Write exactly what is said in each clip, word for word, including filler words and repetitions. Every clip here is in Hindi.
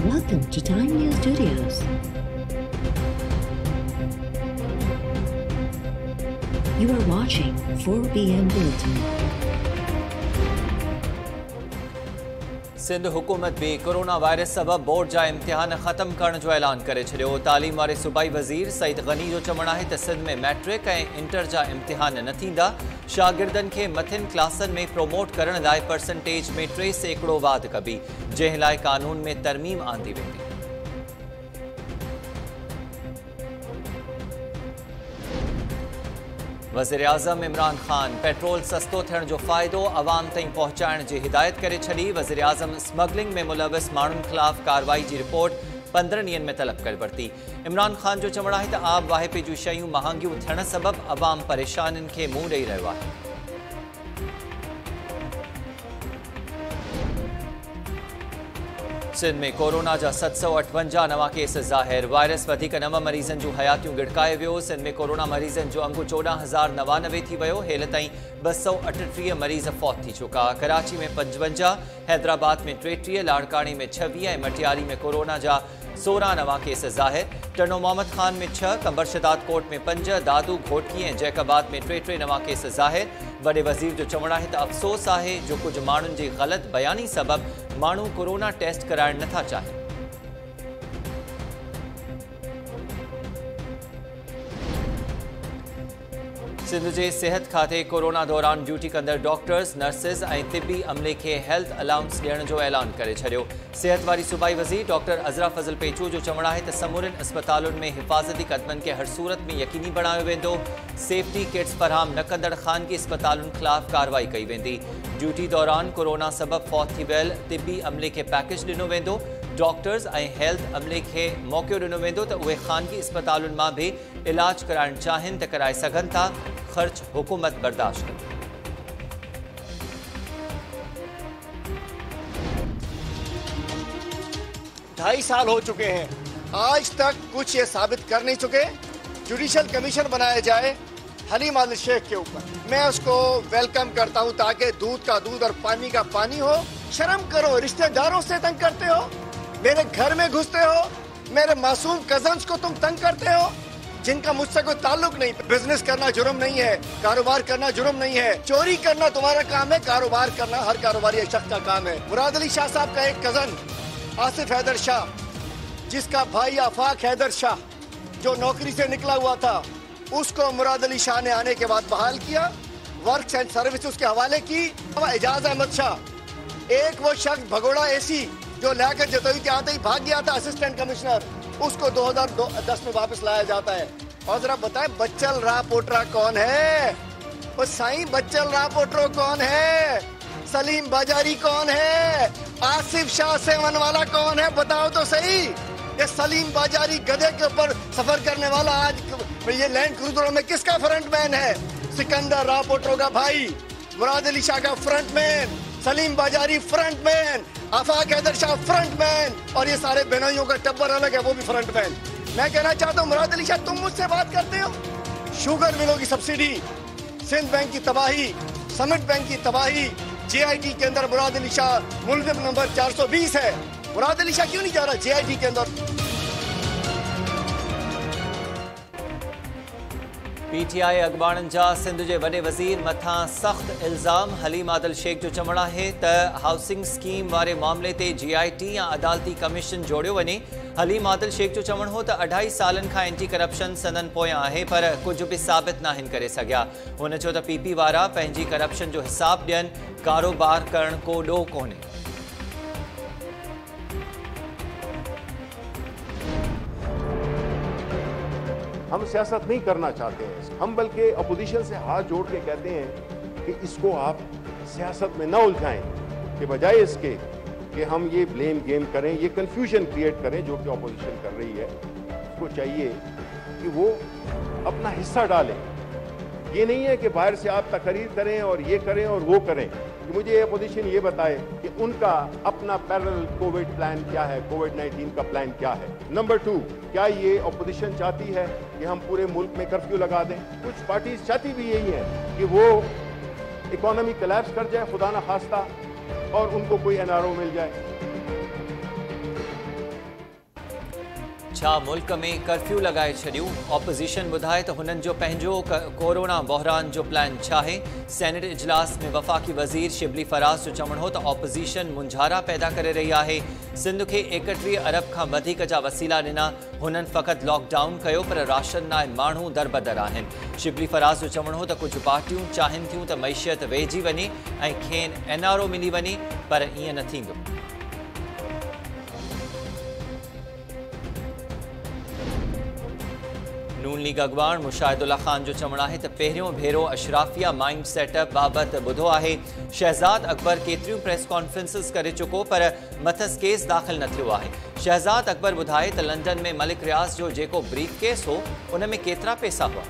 Welcome to Time News Studios. You are watching four p m Bulletin. Sindh हुकूमत भी कोरोना वायरस सबब बोर्ड जा इम्तिहान ख़त्म करण जो ऐलान करे छॾियो। तालीम वारे सूबाई वज़ीर सईद गनी जो चवणु आहे त सिंध में मैट्रिक ऐं इंटर जा इम्तिहान न थींदा। शागिर्दनि खे मथियुनि क्लासनि में प्रोमोट करण लाइ परसेंटेज में टे सैकड़ो वाध कबी, जंहिं लाइ कानून में तरमीम आंदी वेंदी। वज़ीर-ए-आज़म इमरान ख़ान पेट्रोल सस्तो थियण जो फ़ाइदो अवाम ताईं पहुचाइण जी हिदायत करे छॾी। वज़ीर-ए-आज़म स्मगलिंग में मुलविस माण्हुनि ख़िलाफ़ कार्रवाई जी रिपोर्ट पंद्रहं ॾींहनि में तलब करे वरिती। इमरान ख़ान जो चवणु आहे त आब वाहिपे जूं शयूं महांगियूं थियण सबबि अवाम परेशानियुनि खे मुंहुं ॾेई रहियो आहे। सिंध में कोरोना जा सत सौ अठवंजाह नवा केस ज़ाहिर। वायरस वधीक नव मरीज़नि जूं हयातियूं गिड़काए वियो। सिंध में कोरोना मरीज़नि जो अंगु चोॾहं हज़ार नवानवे थी वियो। हेल ताईं ॿ सौ अठटीह मरीज़ फ़ौत थी चुका। कराची में पंजवंजाह, हैदराबाद में टेटीह, लाड़कानी में छवीह ऐं मटियारी में कोरोना जा सोरहं नवा केस ज़ाहिर। टनो मोहम्मद ख़ान में छह, कंबर शदाद कोट में पंज, दादू घोटकी ऐं जैकाबाद में टे टे नवा केस ज़ाहिर। वॾे वज़ीर जो चवणु आहे त अफ़सोस आहे जो कुझु माण्हुनि जी ग़लति बयानी सबबि माण्हू कोरोना टेस्ट कराइण नथा चाहिनि। सिंध जे सिहत खाते कोरोना दौरान ड्यूटी कंदड़ डॉक्टर्स, नर्सिस ऐं तिबी अमले खे हेल्थ अलाउंस ॾियण जो ऐलान करे छॾियो। सिहत वारी सूबाई वज़ीर डॉक्टर अज़रा फज़ल पेचू जो चवणु आहे त समूरनि अस्पतालुनि में हिफ़ाज़ती क़दमनि खे हर सूरत में यकीनी बणायो वेंदो। सेफ्टी किट्स फराहम न कंदड़ ख़ानगी अस्पतालुनि ख़िलाफ़ कार्रवाई कई वेंदी। ड्यूटी दौरान कोरोना सबबि फ़ौत थी वियल तिबी अमले खे पैकेज ॾिनो वेंदो। डॉक्टर्स ऐं हेल्थ अमले खे मौक़ो ॾिनो वेंदो त उहे ख़ानगी अस्पतालुनि मां बि इलाज कराइण चाहिनि त कराए सघनि था। ख़र्च हुकूमत बर्दाश्त करे। ढाई साल हो चुके हैं, आज तक कुछ ये साबित कर नहीं चुके। जुडिशल कमीशन बनाया जाए हलीम आदिल शेख के ऊपर, मैं उसको वेलकम करता हूं ताकि दूध का दूध और पानी का पानी हो। शर्म करो, रिश्तेदारों से तंग करते हो, मेरे घर में घुसते हो, मेरे मासूम कजन्स को तुम तंग करते हो जिनका मुझसे कोई ताल्लुक नहीं। बिजनेस करना जुर्म नहीं है, कारोबार करना जुर्म नहीं है, चोरी करना तुम्हारा काम है, कारोबार करना हर कारोबारी शख्स का काम है। मुराद अली शाह साहब का एक कजन आसिफ हैदर शाह, जिसका भाई आफाक हैदर शाह जो नौकरी से निकला हुआ था, उसको मुराद अली शाह ने आने के बाद बहाल किया, वर्क एंड सर्विस उसके हवाले की। एजाज अहमद शाह, एक वो शख्स भगोड़ा एसी जो लाकर जतोई के आते ही भाग गया था असिस्टेंट कमिश्नर, उसको दो हज़ार दस में वापस लाया जाता है। और जरा बताएं बच्चल रापोट्रा कौन है? वो साईं बच्चल रापोट्रो कौन है? सलीम बाजारी कौन है? आसिफ शाह सेवन वाला कौन है? बताओ तो सही। ये सलीम बाजारी गधे के ऊपर सफर करने वाला आज ये लैंड क्रूजरों में किसका फ्रंटमैन है? सिकंदर रापोट्रो का भाई, मुराद अली शाह का frontman, Salim Bajari frontman, Afaq Haider Shah frontman, और ये सारे बेनोइयों का टब्बर अलग है, वो भी फ्रंटमैन। मैं कहना चाहता हूँ मुराद अली शाह, तुम मुझसे बात करते हो शुगर मिलों की सब्सिडी, सिंध बैंक की तबाही, समिट बैंक की तबाही, जे आई टी के अंदर मुराद अली शाह मुल्ज़िम नंबर चार सौ बीस है। मुराद अली शाह क्यों नहीं जा रहा जे आई टी के अंदर? पीटीआई अॻवाणनि जा सिंध जे वॾे वज़ीर मथां सख़्त इल्ज़ाम। हलीम आदिल शेख जो चवणु आहे त हाउसिंग स्कीम वारे मामले ते जी आई टी या अदालती कमीशन जोड़ियो वञे। हलीम आदिल शेख जो चवणु हो त अढाई सालनि खां एंटी करप्शन सदन पोयां आहे, पर कुझु बि साबित नाहिनि करे सघिया। हुन चयो त पीपी वारा पंहिंजी करप्शन जो हिसाब ॾियनि, कारोबार करणु को ॾोह कोन्हे। हम सियासत नहीं करना चाहते हैं, हम बल्कि अपोजिशन से हाथ जोड़ के कहते हैं कि इसको आप सियासत में न उलझाएं, कि बजाय इसके कि हम ये ब्लेम गेम करें, ये कंफ्यूजन क्रिएट करें जो कि अपोजिशन कर रही है। उसको चाहिए कि वो अपना हिस्सा डालें। ये नहीं है कि बाहर से आप तकरीर करें और ये करें और वो करें, कि मुझे अपोजिशन ये बताए कि उनका अपना पैरेलल कोविड प्लान क्या है, कोविड नाइन्टीन का प्लान क्या है। नंबर टू, क्या ये अपोजिशन चाहती है कि हम पूरे मुल्क में कर्फ्यू लगा दें? कुछ पार्टीज चाहती भी यही है कि वो इकोनॉमी कोलैप्स कर जाए खुदा न खास्ता और उनको कोई एन आर ओ मिल जाए। छा मुल्क में कर्फ्यू लगाए छॾियो? ऑपोजिशन ॿुधाए त हुननि जो पंहिंजो कोरोना बहरान जो प्लान छा आहे? सेनेट इजलास में वफ़ाक़ी वज़ीर शिबली फराज़ जो चवणु हो त ऑपोजिशन मुंझारा पैदा करे रही आहे। सिंध खे एकटीह अरब खां वधीक जा वसीला ॾिना, हुननि फ़क़ति लॉकडाउन कयो पर राशन लाइ माण्हू दरबदर आहिनि। शिबली फराज़ जो चवणु हो त कुझु पार्टियूं चाहिनि थियूं त मईशियत वेझी वञे ऐं खेनि एन आर ओ मिली वञे, पर ईअं न थींदो। नून लीग अॻवान मुशाहिदुल्ला ख़ान जो चवणु आहे त पहिरियों भेरो अशराफिया माइंड सेटअप बाबति ॿुधो आहे। शहज़ाद अकबर केतिरियूं प्रेस कॉन्फ्रेंसिस करे चुको पर मथस केस दाख़िल न थियो आहे। शहज़ाद अकबर ॿुधाए त लंडन में मलिक रियाज़ जो जेको ब्रीफ केस हो उन में केतिरा पैसा हुआ।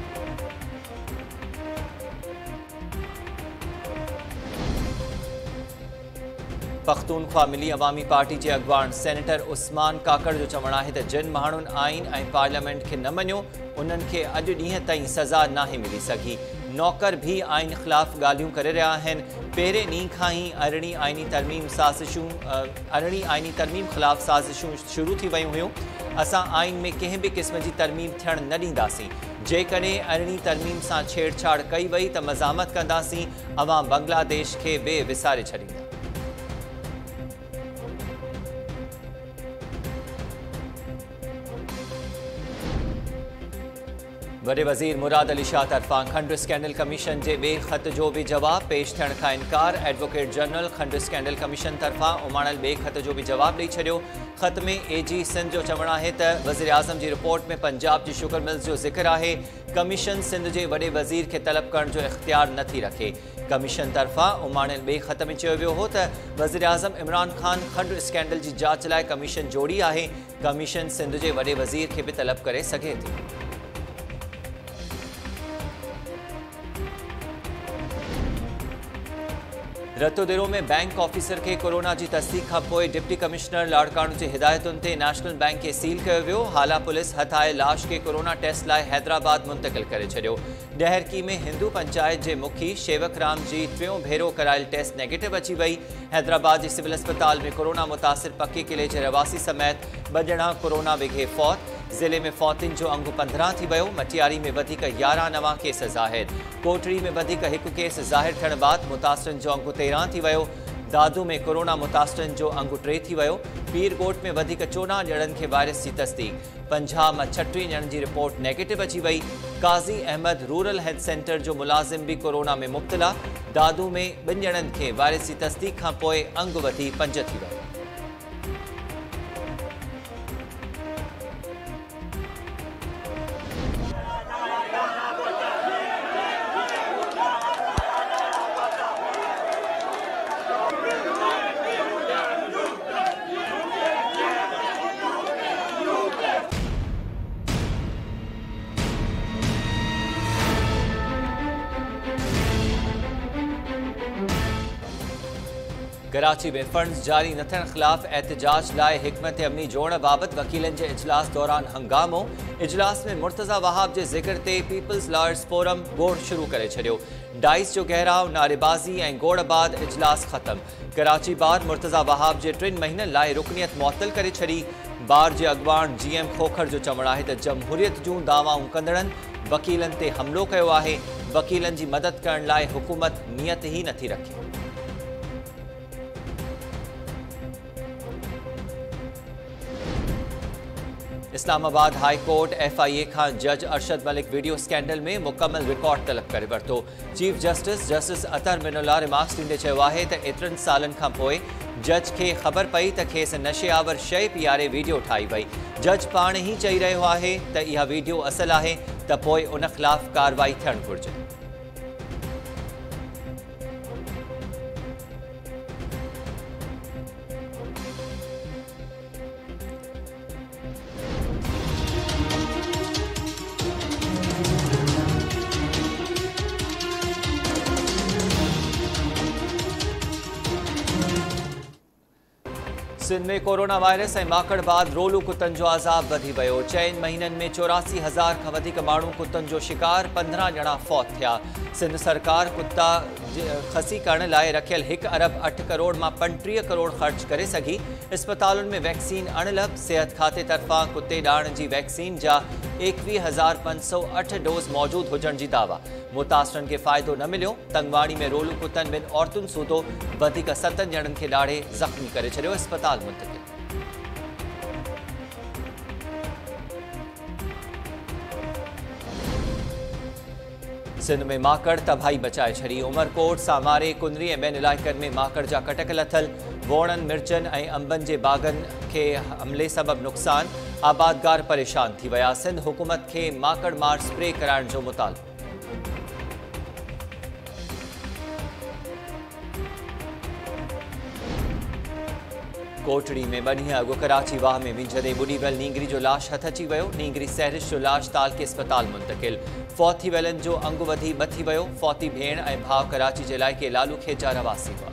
पख्तूनख्वा मिली अवामी पार्टी के अॻवान सेनेटर उस्मान काकड़ जो चवणु आहे त जिन माण्हुनि आइन ऐं पार्लियामेंट खे न मञियो उन्हनि खे अॼु ॾींहं ताईं सज़ा नाहे मिली सघी। नौकर भी आइन ख़िलाफ़ ॻाल्हियूं करे रहिया आहिनि। पहिरें ॾींहं खां ई अरिड़हीं आइनी तरमीम साज़िशूं अरिड़हीं आइनी तरमीम ख़िलाफ़ साज़िशूं शुरू थी वियूं हुयूं। असां आइन में कंहिं बि क़िस्म जी तरमीम थियणु न ॾींदासीं। जेकॾहिं अरिड़हीं तरमीम सां छेड़छाड़ कई वई त मज़ामत कंदासीं। अवां बांग्लादेश खे बे विसारे छॾींदा। वॾे वज़ीर मुराद अली शाह तरफ़ां खंड स्कैंडल कमीशन के बे ख़त जो भी जवाब पेश थियण खां इनकार। एडवोकेट जनरल खंड स्कैंडल कमीशन तरफ़ां उमाणल बे ख़त जो भी जवाब ॾेई छॾियो। ख़त में ए जी सिंध जो चवणु आहे त वज़ीर आज़म की रिपोर्ट में पंजाब की शुगर मिल्स जो ज़िक्र आहे। कमीशन सिंध के वॾे वज़ीर के तलब करण जो इख्तियार नथी रखे। कमीशन तरफ़ां उमाणल बे ख़त में चयो वियो हो त वज़ीर आज़म इमरान ख़ान खंड स्कैंडल की जांच लाइ कमीशन जोड़ी आहे। कमीशन सिंध के वॾे वज़ीर के भी तलब करे सघे थी। रतोदेरो में बैंक ऑफिसर के कोरोना की तस्दीक खां पोइ डिप्टी कमिश्नर लाड़काणू की हिदायतुनि ते नेशनल बैंक के सील कियो वियो। हाला पुलिस हथाए लाश के कोरोना टेस्ट लाइ हैदराबाद मुंतकिल करे छॾियो। डहरकी में हिंदू पंचायत के मुखी शेवक राम की टियों भेरो करायल टेस्ट नेगेटिव अची वई। हैदराबाद के सिविल अस्पताल में कोरोना मुतासिर पक्के किले के रवासी समेत ॿ ॼणा कोरोना विघे फौत। ज़िले में फौतिन जो अंगु पंद्रहं थी वियो। मटियारी में वधीक यारहं नवां केस ज़ाहिर। कोटड़ी में वधीक हिकु केस ज़ाहिर थियण बाद मुतासिरनि जो अंगु तेरहं थी वियो। दादू में कोरोना मुतासिरनि जो अंगु टे थी वियो। पीरकोट में वधीक चोॾहं ॼणनि खे वायरस की तस्दीक। पंजाह मां छटीह ॼणनि की रिपोर्ट नेगेटिव अची वई। Qazi Ahmed rural health centre जो मुलाज़िम भी कोरोना में मुब्तला। दादू में ॿिनि ॼणनि खे वायरस की तस्दीक खां पोइ अंगु वधी पंज थी वियो। कराची में फंड्स जारी न थियण ख़िलाफ़ एहतजाज लाइ हिकमत अमनी जोड़ण बाबति वकीलनि के इजलास दौरान हंगामो। इजलास में मुर्तज़ा वहाब के जिक्र ते पीपल्स लॉयर्स फोरम गोड़ शुरू करे छॾियो। डाइस जो गहराव, नारेबाज़ी ऐं गोड़ बाद इजलास ख़त्म। कराची बार मुर्तज़ा वहाब के टिन महीननि लाइ रुकनियत मुअत्तल करे छॾी। बार के अॻवान जी एम खोखर जो चवणु आहे त जमहूरियत जूं दावाऊं कंदड़नि वकीलनि ते हमलो कयो आहे। वकीलनि की मदद करण लाइ हुकूमत नियत ही नथी रखे। Islamabad high court F I A खां जज अरशद मलिक वीडियो स्कैंडल में मुकम्मल रिकॉर्ड तलब करे वरितो। Chief justice justice Athar Minallah remarks ॾींदे चयो आहे त एतिरनि सालनि खां पोइ जज खे ख़बर पई त खेसि नशे आवर शइ पीआरे वीडियो ठाही वई। जज पाण ही चई रहियो आहे त इहा वीडियो असल आहे त पोइ उन ख़िलाफ़ कार्रवाई थियणु घुरिजे। सिंध में कोरोना वायरस ऐं माकड़ बाद रोलू कुतनि जो अज़ाब वधी वियो। चइनि महीननि में चौरासी हज़ार खां वधीक माण्हू कुतनि जो शिकार, पंद्रहं ॼणा फौत थिया। सिंध सरकार कुत्ता खसी करण लाइ रखियल हिकु अरब अठ करोड़ मां पंटीह करोड़ ख़र्च करे सघी। इस्पतालुनि में वैक्सीन अणिलभ। सिहत खाते तरफ़ां कुते ॾाण जी वैक्सीन जा एकवीह हज़ार पंज सौ अठ डोज़ मौजूदु हुजण जी दावा। मुतासिरनि खे फ़ाइदो न मिलियो। तंगवाणी में रोलू कुतनि ॿिनि औरतुनि सूधो वधीक सतनि ॼणनि खे ॾाढे ज़ख़्मी करे छॾियो। इस्पताल मुंतक़िल। सिंध में माकड़ तबाही मचाए छॾी। उमरकोट, सामारे, कुंदरी ऐं ॿियनि इलाइक़नि में माकड़ जा कटक लथल। वोणनि, मिर्चनि ऐं अंबनि जे बाग़नि खे हमले सबबि नुक़सान। आबादगार परेशान थी विया। सिंध हुकूमत खे माकड़ मार स्प्रे कराइण जो मुतालबो। कोटड़ी में ॿ ॾींहं अॻु कराची वाह में विझंदे ॿुॾी वियल नींगरी जो लाश हथ अची वियो। नींगरी सहरिश जो लाश ताल के इस्पताल मुंतक़िल। फौत थी वियलनि जो अंगु वधी ॿ थी वियो। फौती भेण ऐं भाउ कराची जे इलाइक़े लालू खेजा रवासी हुआ।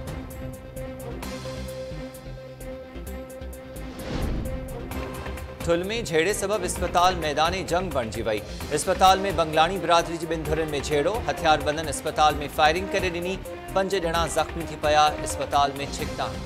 थुल में झेड़े सबबि इस्पताल मैदान जंग बणिजी वई। इस्पताल में बंगलानी बिरादरी जी ॿिनि धुरनि में झेड़ो। हथियारबंदनि इस्पताल में फायरिंग करे ॾिनी। पंज ॼणा ज़ख़्मी थी पिया। इस्पताल में छिकताण।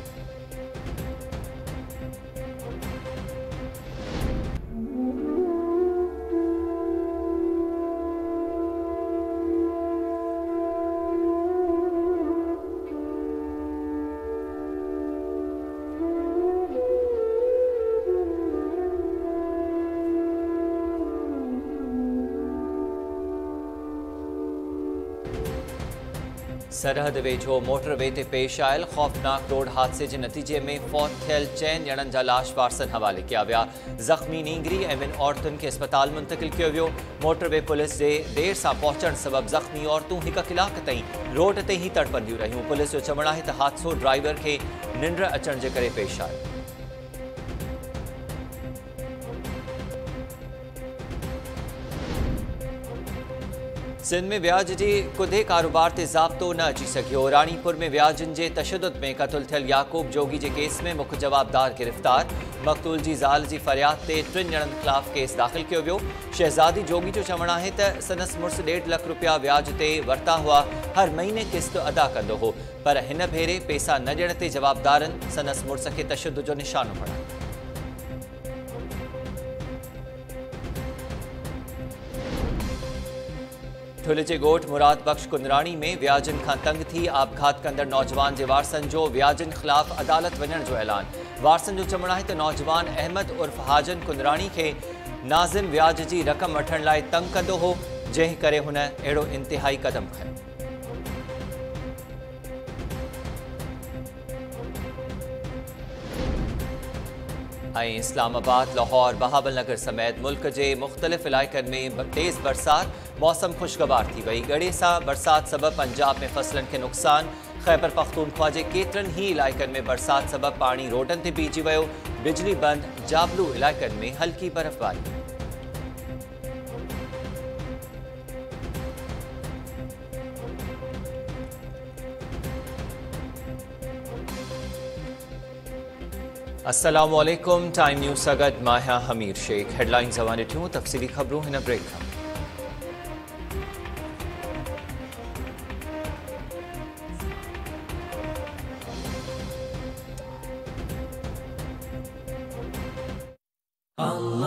सरहद वेझो मोटरवे ते पेश आयल खौफनाक रोड हादसे जे नतीजे में फौत थियल चइनि ॼणनि जा लाश वारसनि हवाले कया विया। ज़ख़्मी नींगरी ऐं ॿिनि औरतुनि खे इस्पताल मुंतक़िल कयो वियो। मोटरवे पुलिस जे देर सां पहुचण सबबि ज़ख़्मी औरतूं हिकु कलाक ताईं रोड ते ई तड़पंदियूं रहियूं। पुलिस जो चवणु आहे त हादसो ड्राइवर खे निंड अचण जे करे पेश आयो। सिंध में व्याज जी कुदे कारोबार ते ज़ाब्तो न अची सघियो। रानीपुर में व्याजनि जे तशद्दुद में क़त्ल थियल याकूब जोगी जे केस में मुख्य जवाबदार गिरफ़्तार। मक़तूल जी ज़ाल जी फ़रियाद ते टिनि ॼणनि ख़िलाफ़ केस दाख़िल कयो वियो। शहज़ादी जोगी जो चवणु आहे त संदसि मुड़ुसु ॾेढ लख रुपया व्याज ते वरिता हुआ। हर महीने क़िस्त अदा कंदो हो, पर हिन भेरे पैसा न ॾियण ते जवाबदारनि संदसि मुड़ुस खे तशद्दुद जो निशानो बणायो। ठुल जे ॻोठ मुराद बख़्श कुंदराणी में व्याजनि खां तंग थी आपघात कंदड़ नौजवान जे वारसनि जो व्याजनि ख़िलाफ़ अदालत वञण जो ऐलान। वारसनि जो चवणु आहे त नौजवान अहमद उर्फ़ हाजन कुंदराणी खे नाज़िम व्याज जी रक़म वठण लाइ तंग कंदो हो, जंहिं करे हुन अहिड़ो इंतिहाई क़दम खंयो। ऐं इस्लामाबाद, लाहौर, बहावलनगर समेत मुल्क जे मुख़्तलिफ़ इलाइक़नि में तेज़ बरसात। मौसम खुशगवार थी वई। गड़े सां बरसात सबबि पंजाब में फसलनि खे नुक़सान। ख़ैबर पख्तूनख्वा जे केतिरनि ई इलाइक़नि में बरसात सबबि पाणी रोडनि ते बीहजी वियो। बिजली बंदि। जाबलू इलाइक़नि में हल्की बर्फ़बारी। अस्सलामु अलैकुम। टाइम न्यूज़ सां गॾु मां आहियां हमीर शेख। हेडलाइन्स अवां ॾिठियूं। तफ़सीली ख़बरूं हिन ब्रेक खां। Allah